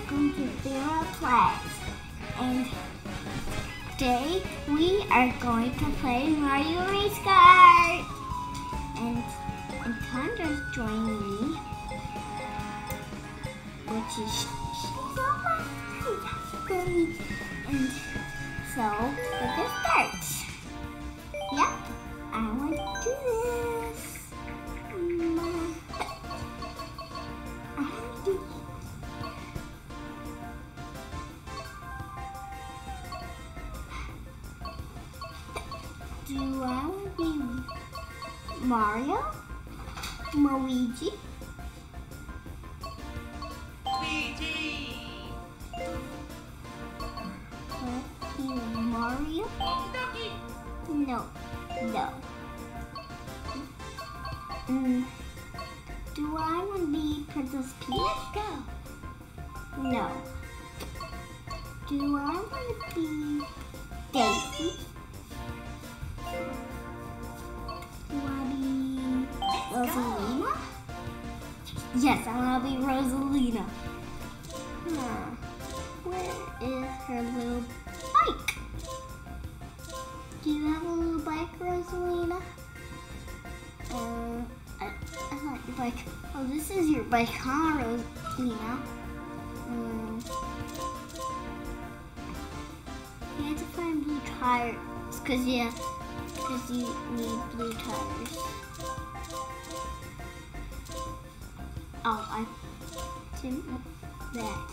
welcome to Theora Plays. And today we are going to play Mario Race Kart. And Tandra's joining me, which is she's all right. And so let's get started. Yep, I want to do this. Do I want to be Mario? Luigi? Luigi! Let's be Mario? Okie No. Do I want to be Princess Peach? Let's go! No. Do I want to be Daisy? Do I want to be Rosalina? Yes, I want to be Rosalina. Where is her little bike? Do you have a little bike, Rosalina? I like your bike. Oh, this is your bike, huh, Rosalina? You have to find blue tires, because you need blue tires. Oh, I didn't know that.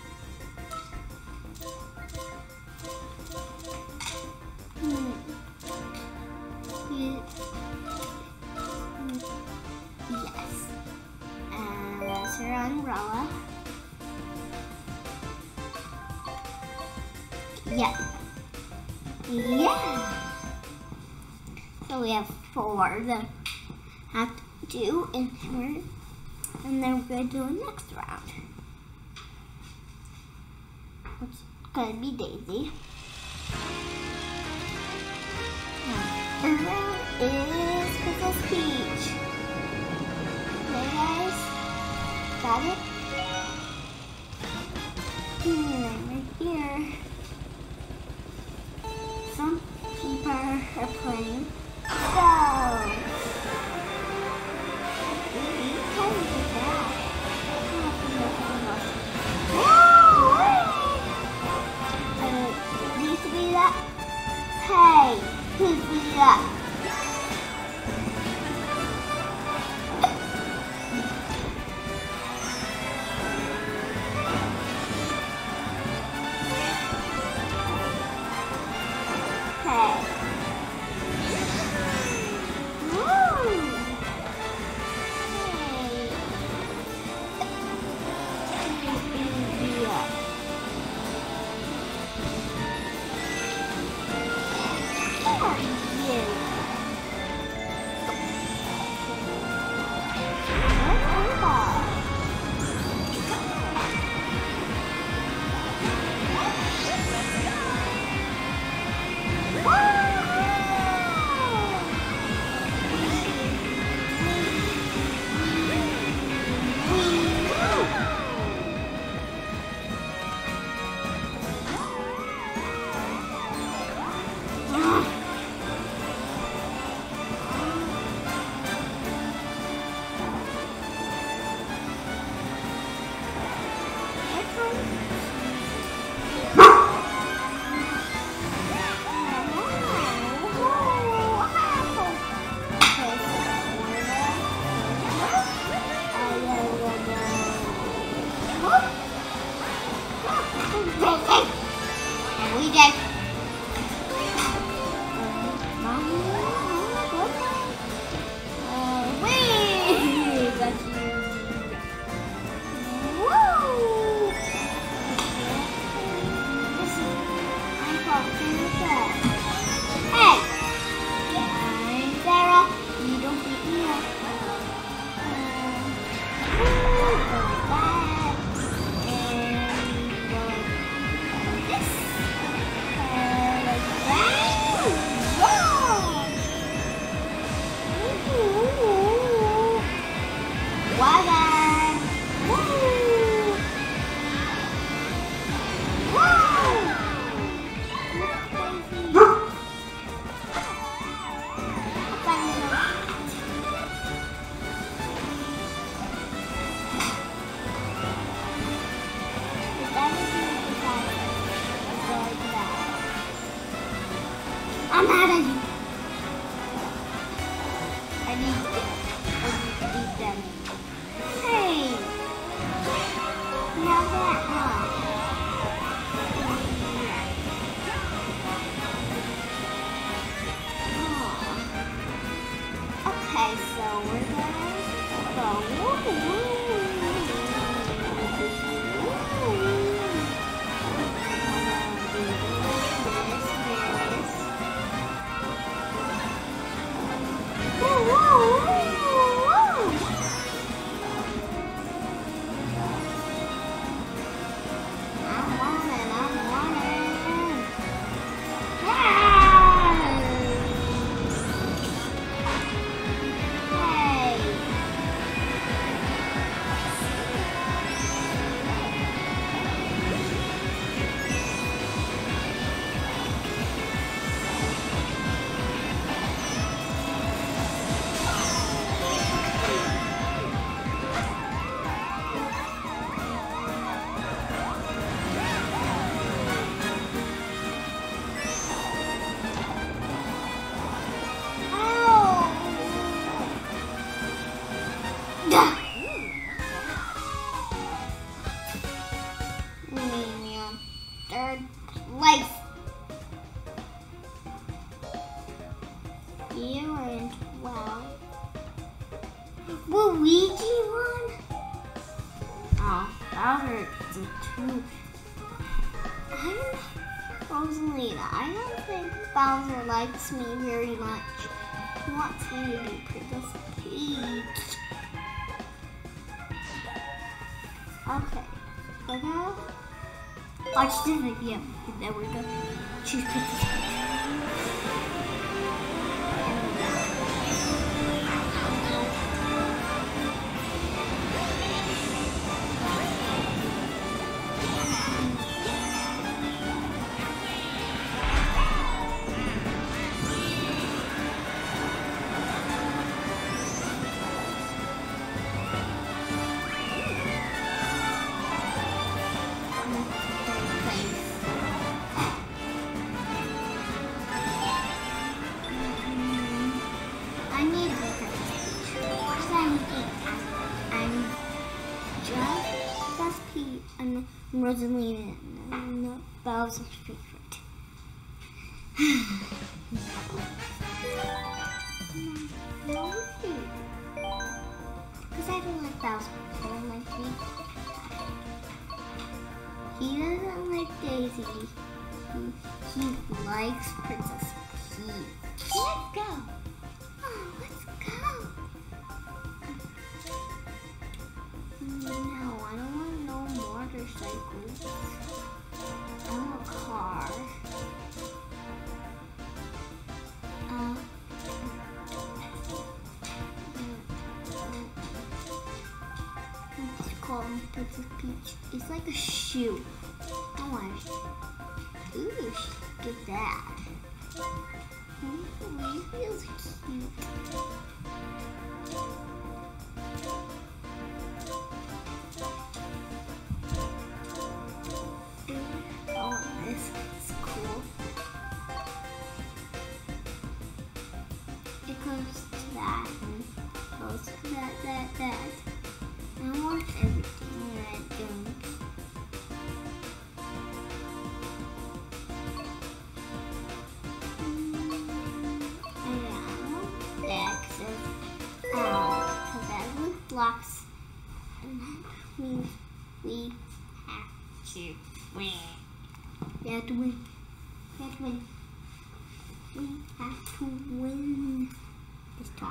Yes. And that's her umbrella. Yeah. So we have 4 that have to do, and then we're going to do the next round, which is going to be Daisy. Where is Princess Peach? Okay, guys, got it? Right here. Some people are playing. Go! Needs to be that. Hey, who's be that? Hey. Oh, Bowser is too. Rosalina, I don't think Bowser likes me very much. He wants me to be Princess Peach. Okay, so now watch the video, and then we're gonna choose Princess Peach. Rosalina, not Bowser's favorite. No, because I don't like Bowser. I don't like Peach. He doesn't like Daisy. He likes Princess Peach. Let's go. Oh, let's go. No, I don't want no motorcycles. I want a car. Let's call him Princess Peach. It's like a shoe. I want it. Ooh, get that. Ooh, it feels cute. That. I want everything that I don't. Yeah, because that with blocks, and that means we have to win. We have to win. We have to win. We have to win this time.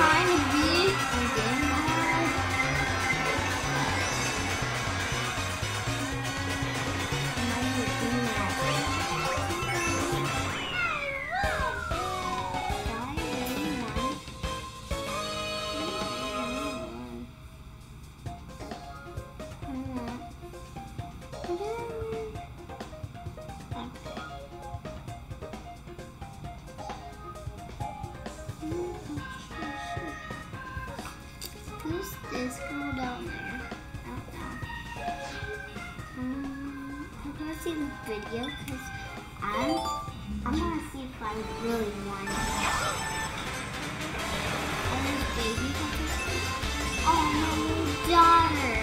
trying to be a gamer. Am I doing that? Who's this girl down there? I don't know. I'm gonna see the video because I'm gonna see if I really want it. Oh, this baby. Oh, my daughter.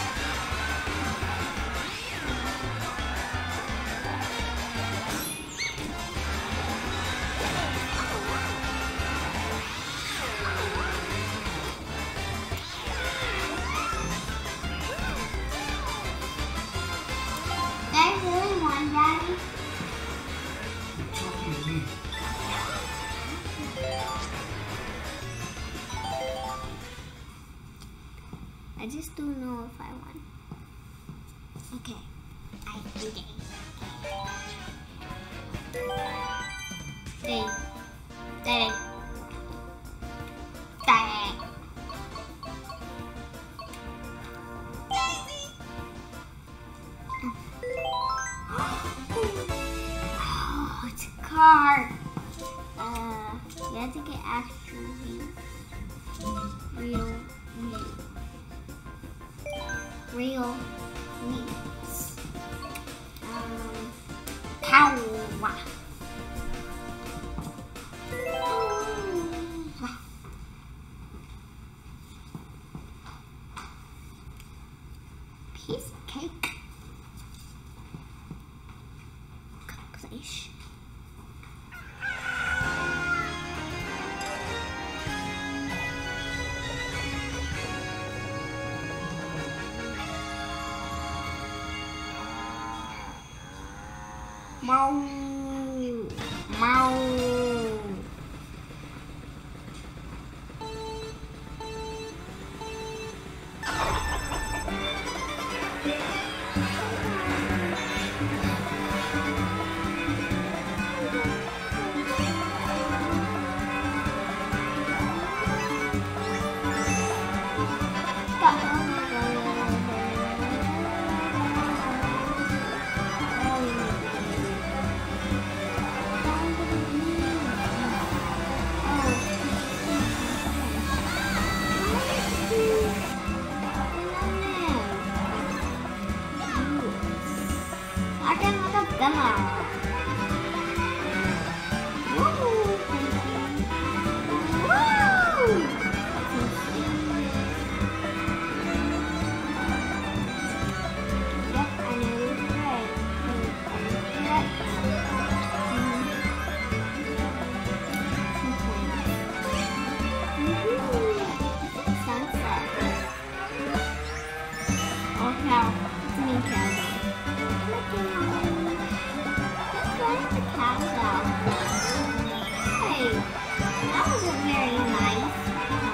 I really want Daddy. I just don't know if I want. Okay, I think Daddy. Daddy. Daddy. Oh, it's a car. You have to get actually real meats. Pow. Piece of cake. Cookies. Mau. Mau. I can look up demo. That wasn't very nice.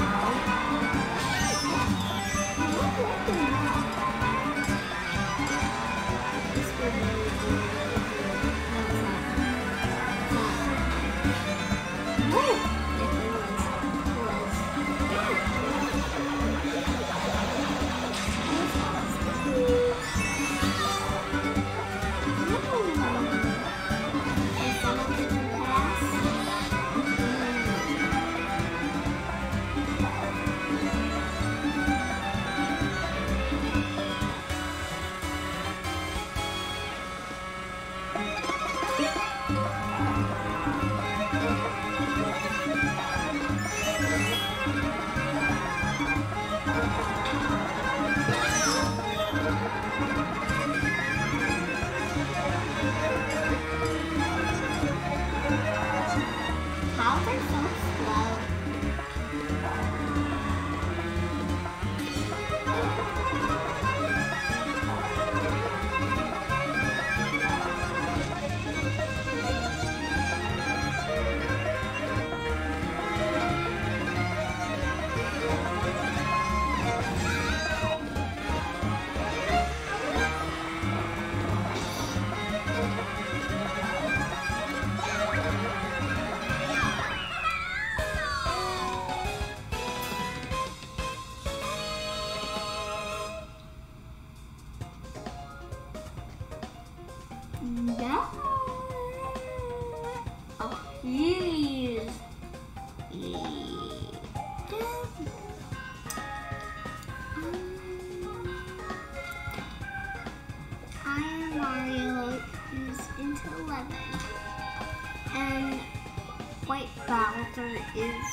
whatever it is.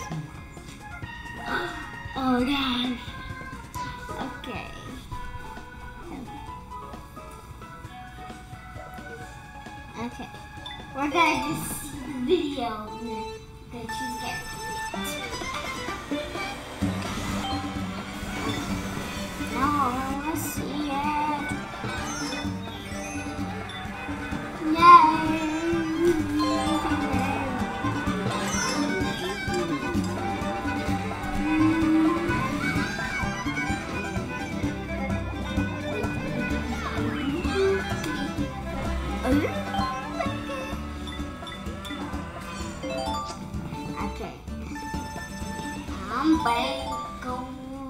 Oh gosh. Okay. Okay. We're gonna just see the video that she's getting. No, I wanna see it. Yay! Okay. I'm back. Go.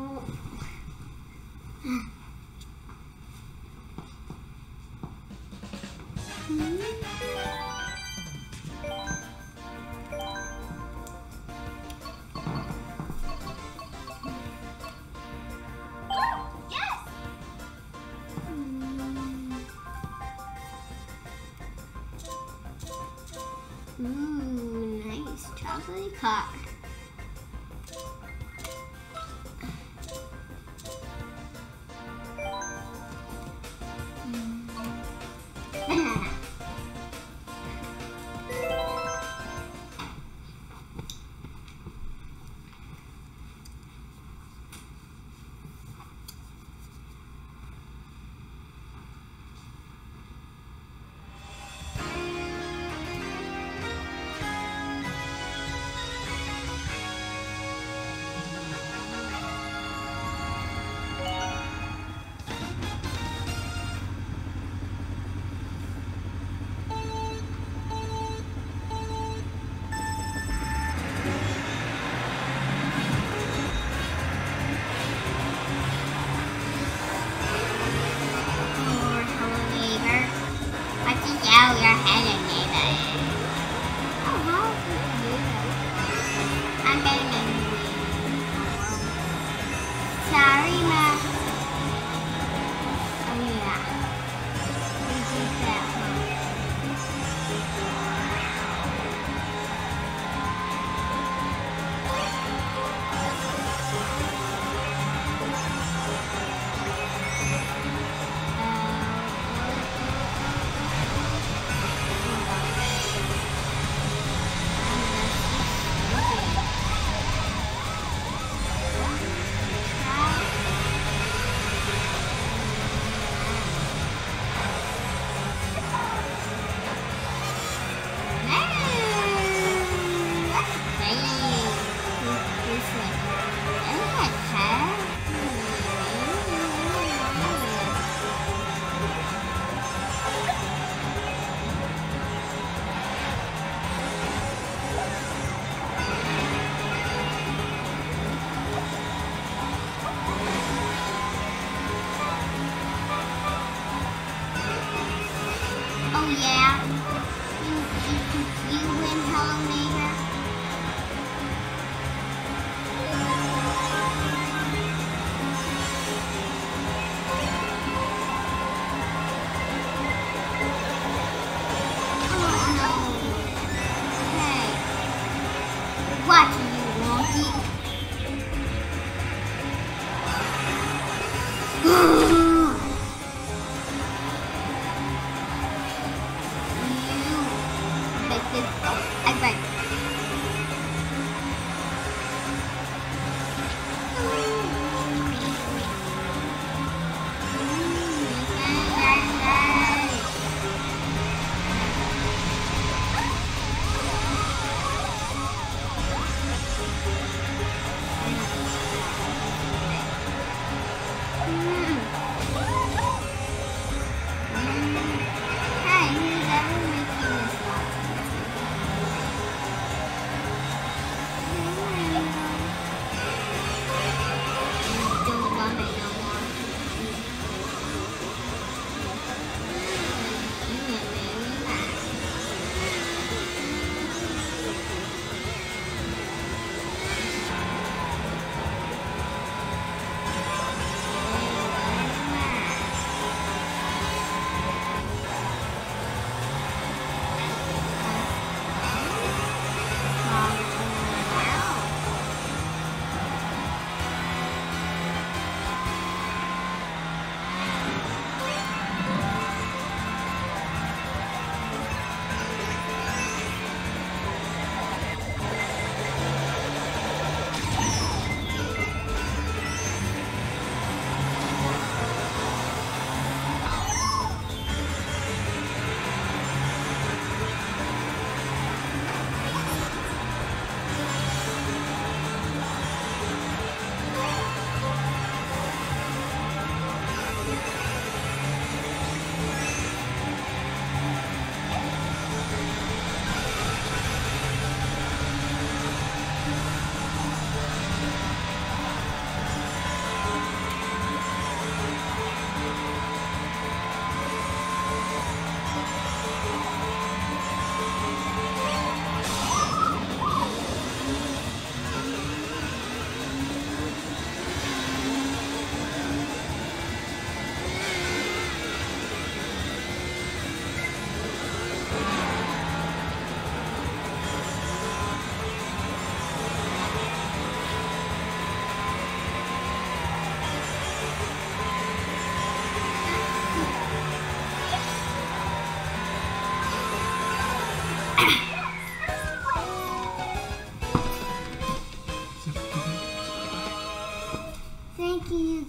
Ooh, nice chocolate car.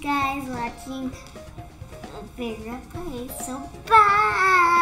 guys watching Vera play. So bye.